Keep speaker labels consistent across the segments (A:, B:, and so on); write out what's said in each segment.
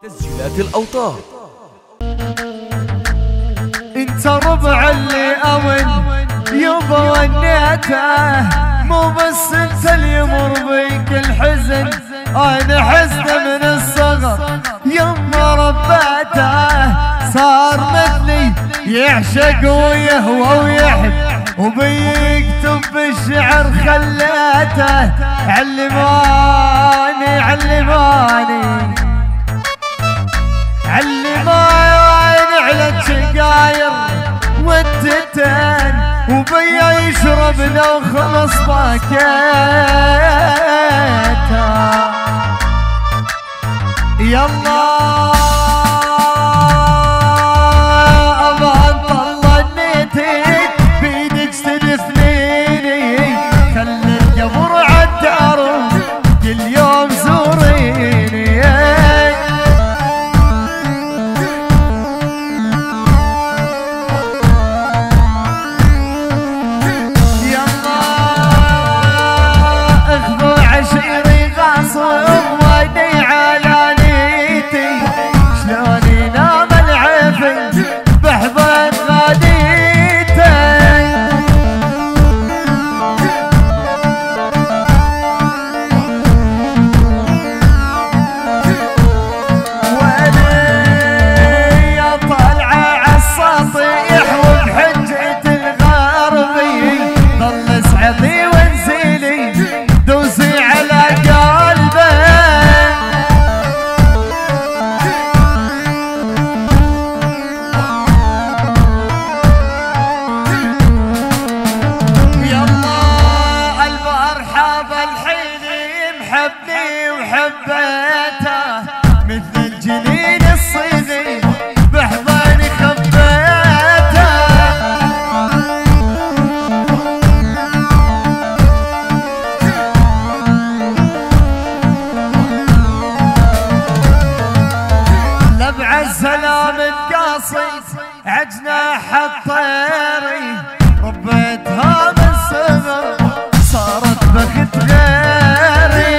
A: تسجيلات الأوتار.
B: انت ربع اللي أول يبا ونيته، مو بس انت اللي يمر بيك الحزن، انا حزن من الصغر يما ربيته، صار مثلي يعشق ويهوى ويحب وبيكتب بالشعر خليته، علماني علماني علماني على الشقاير والتتن، وبيا يشرب لو خلص باكيته. يلا ابا انطلع نيتك بيدك تدفنيني، خلي القبر عالدار كل يوم زوريني. حبني وحبيته مثل الجنين الصيني بحضاني خبيته. لبع السلام القاصي عجناح الطيري، ربيتها من صغر صارت بخت غيري.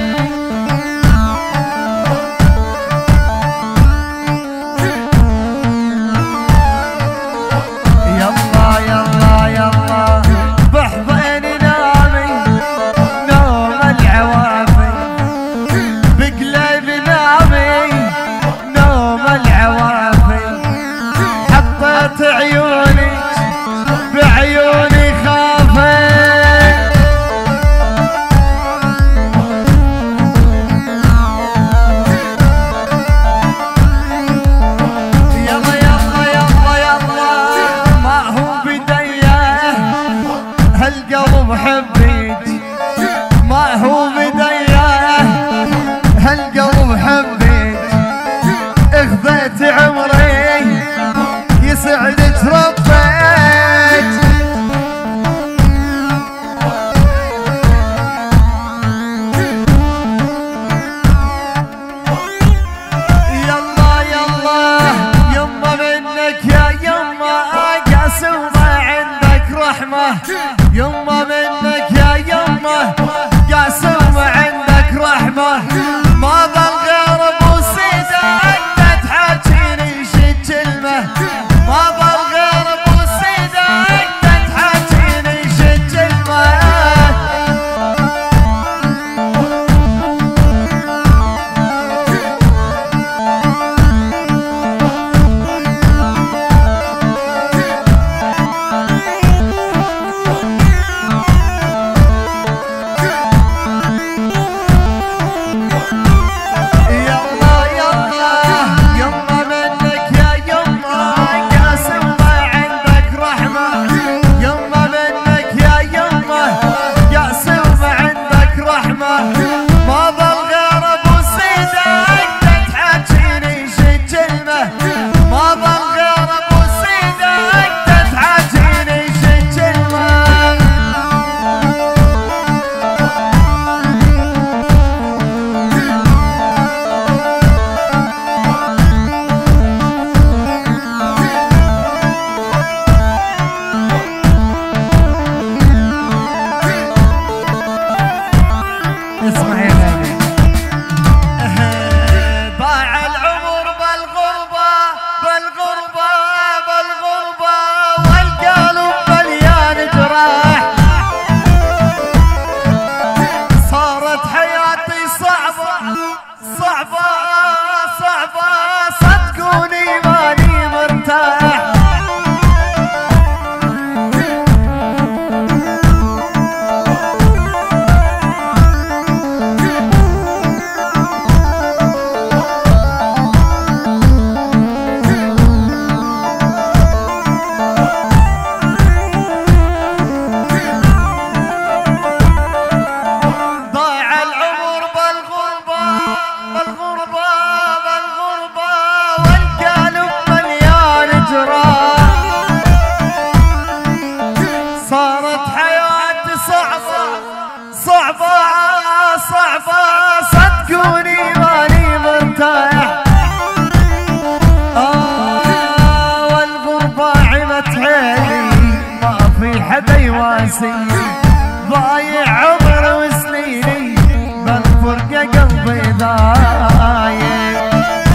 B: ما هو بداية هالقلب حبيت، اخذت عمري يسعدك ربيت. يلا يلا يما منك يا يما اقاسم ما عندك رحمة، يما منك يا يما قاسم عندك رحمة، ما ظل غير ابو سيدة انت تحاكيني شي كلمة، ما ظل غير ابو سيدة انت تحاكيني شي كلمة. راسي ضايع عمر وسنيني بالفرقة قلبي ضايع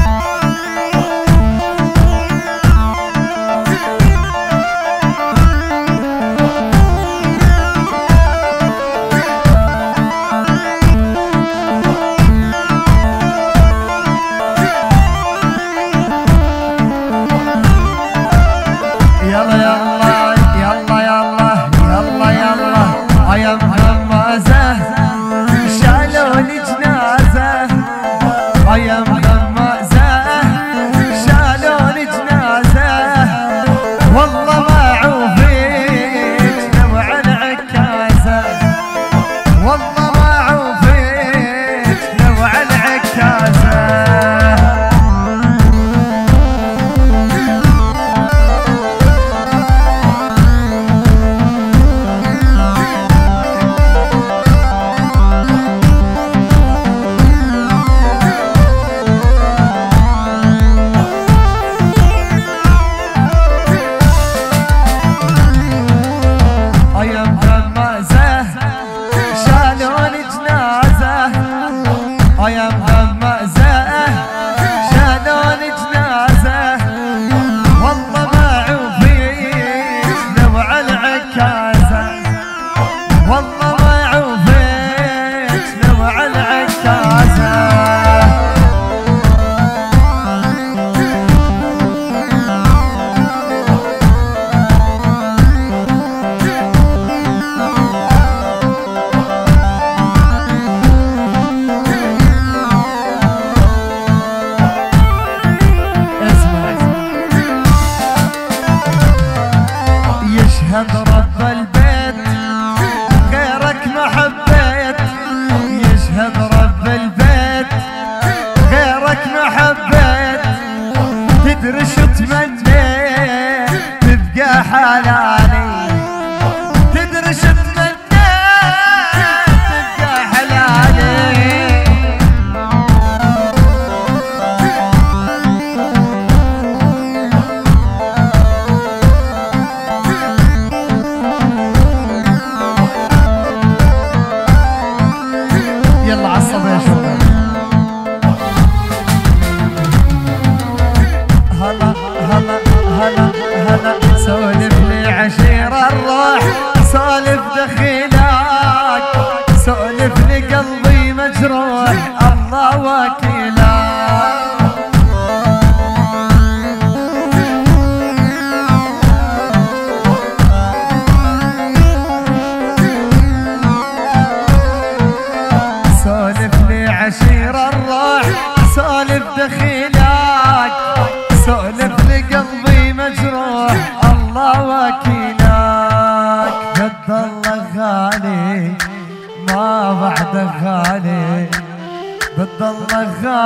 A: بتضل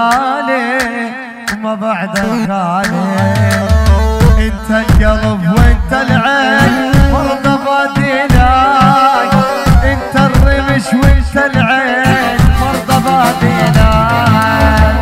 A: غالي وما بعدك غالي. انت القلب وانت العين فرض باديناك، انت الرمش وانت العين فرض باديناك.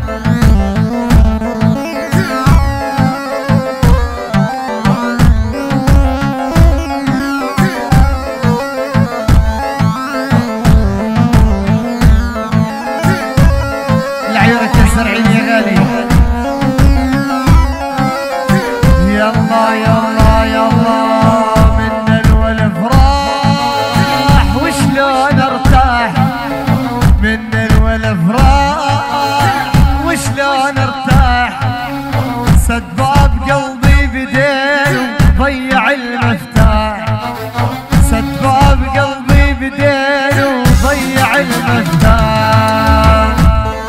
A: سد باب قلبي بدين ضيع المفتاح، سد باب قلبي بدين وضيع المفتاح.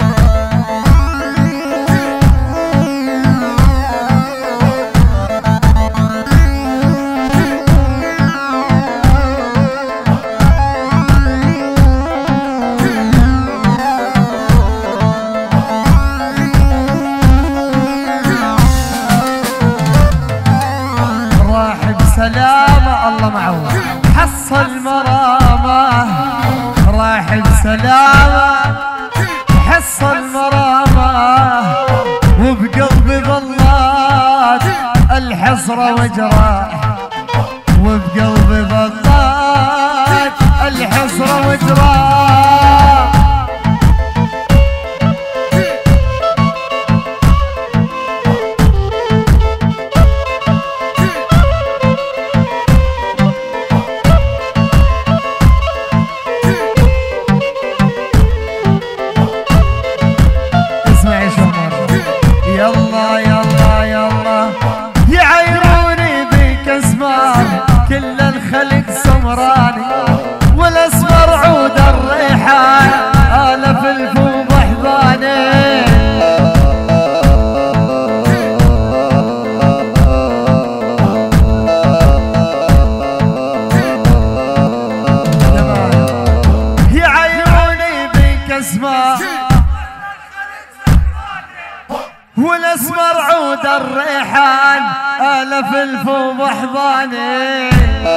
A: سلامة الله معه حصل مرامة، راح بسلامة حصل مرامة، وبقلبي ظلات الحسرة وجراح، وبقلبي ظلات
B: عصره وجراه
A: اسمعي شمر
B: يلا يلا يلا يعيروني بك اسمار كل الخلق سمراني والاسمر عود الريحان الف الفوض احضاني يعيروني بك اسمار والاسمر عود الريحان الف الفوض احضاني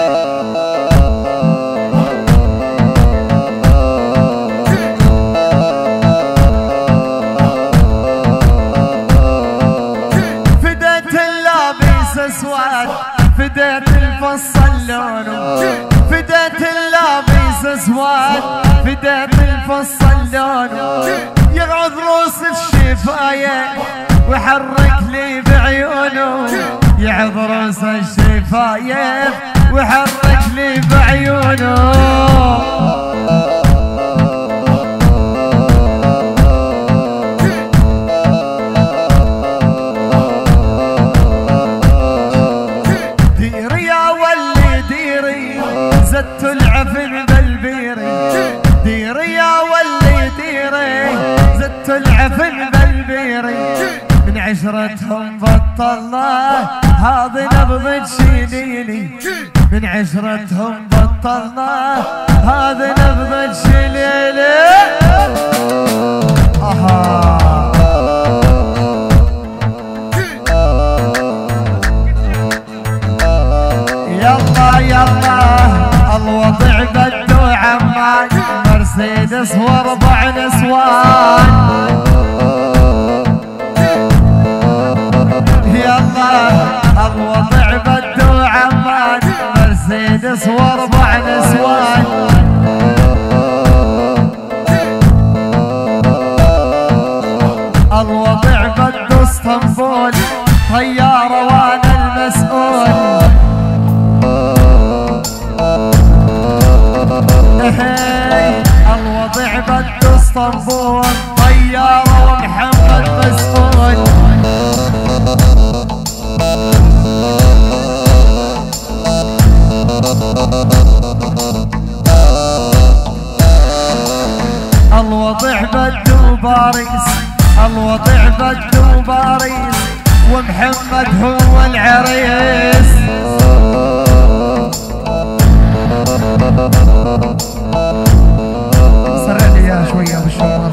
B: فديت اللابس اسود فديت الفصل لونه فديت اللابس اسود فديت الفصل لونه يغعض روس الشفاية ويحرك لي بعيونه يعض روس الشفاية ويحرك لي بعيونه ديري يا ولي ديري زدت العفن بالبيري ديري يا ولي ديري زدت العفن بالبيري من عشرتهم بطلنا هذا نبض تشيليني من عشرتهم بطلنا هذا نبض تشيليني يلا يلا الوضع بدو عمان مرسيدس واربع نسوان يلا الوضع بدو عمان مرسيدس واربع نسوان الوضع بدو اسطنبول طيارة وانا المسؤول الوضع بدو اسطنبول طيارة ومحمد مسؤول الوضع بدو باريس الوضع بدو باريس ومحمد هو العريس
A: سرع لي اياها شويه ابو الشمر.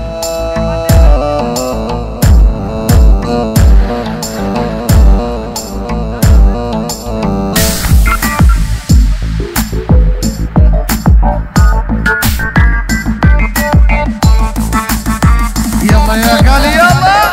B: يلا يا غالي يلا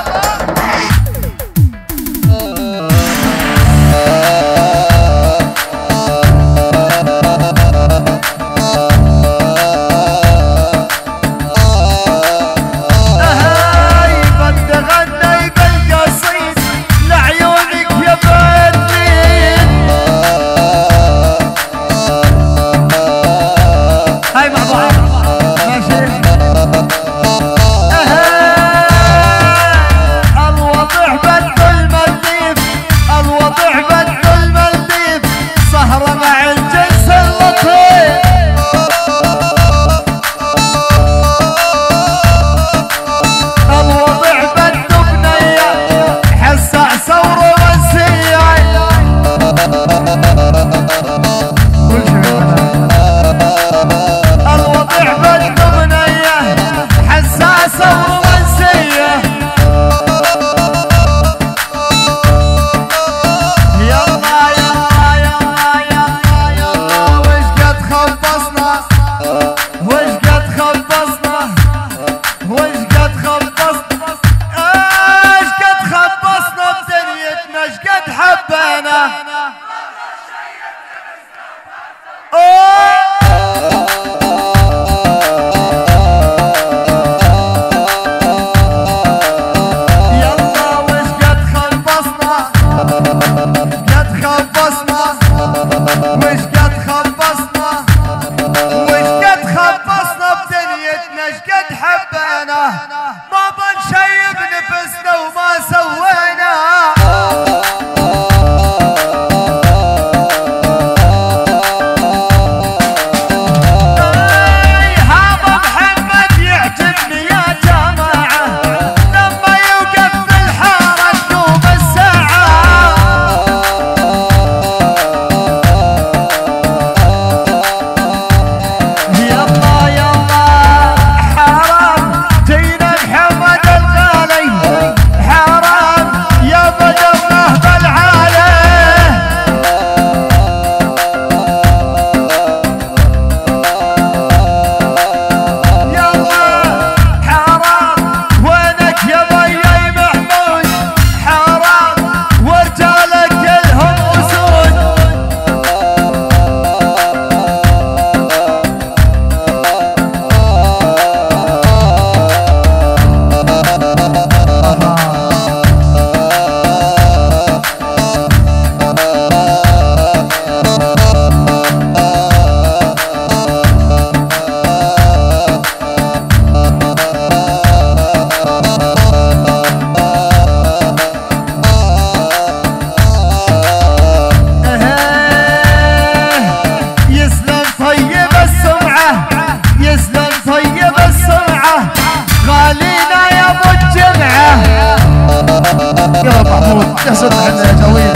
B: يحسد الحنة يا جويل.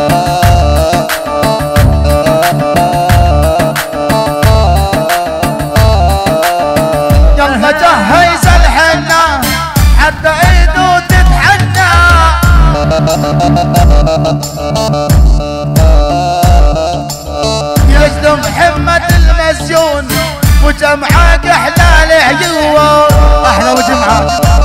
C: يلا جهز الحنة حتى ايده تتحنى. يجد محمد المسجون وجمعك احلى العيون.
B: احلى وجمعك